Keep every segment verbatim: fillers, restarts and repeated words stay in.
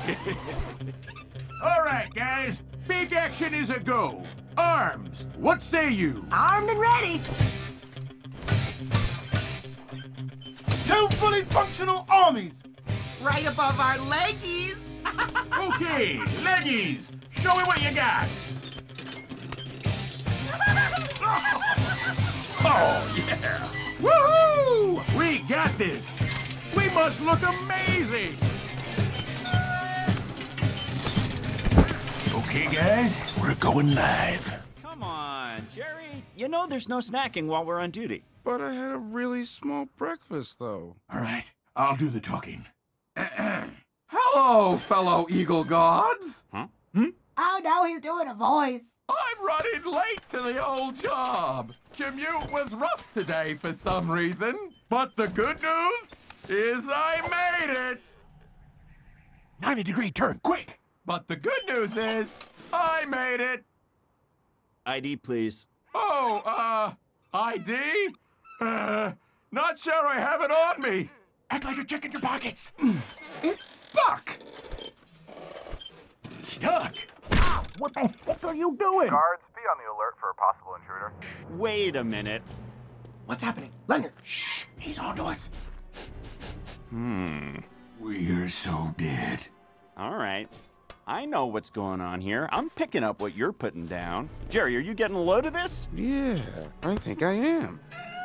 All right, guys. Big action is a go. Arms, what say you? Armed and ready. Two fully functional armies. Right above our leggies. Okay, leggies, show me what you got. Oh, yeah. Woohoo! We got this. We must look amazing. Okay, guys, we're going live. Come on, Jerry. You know there's no snacking while we're on duty. But I had a really small breakfast, though. All right, I'll do the talking. Hello, fellow Eagle Gods. Huh? Hmm? Oh, no, he's doing a voice. I'm running late to the old job. Commute was rough today for some reason. But the good news is I made it. ninety degree turn, quick. But the good news is I made it. I D, please. Oh, uh, I D? Uh, not sure I have it on me. Act like you're checking your pockets. It's stuck. Stuck. Ow, what the heck are you doing? Guards, be on the alert for a possible intruder. Wait a minute. What's happening? Leonard. Shh, he's on to us. Hmm. We're so dead. All right. I know what's going on here. I'm picking up what you're putting down. Jerry, are you getting a load of this? Yeah, I think I am.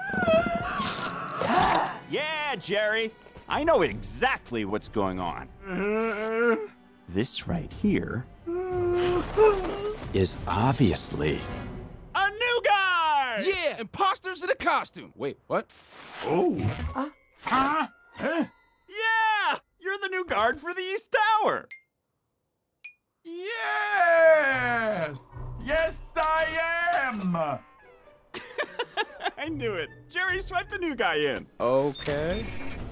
Yeah, Jerry. I know exactly what's going on. This right here is obviously a new guy! Yeah, imposters in a costume. Wait, what? Oh. Uh, huh? Huh? Yeah! You're the new guard for the East Tower! Yes! Yes, I am! I knew it. Jerry swept the new guy in. Okay.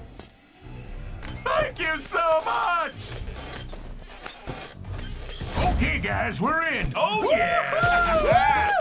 Thank you so much! Okay, guys, we're in. Oh, yeah!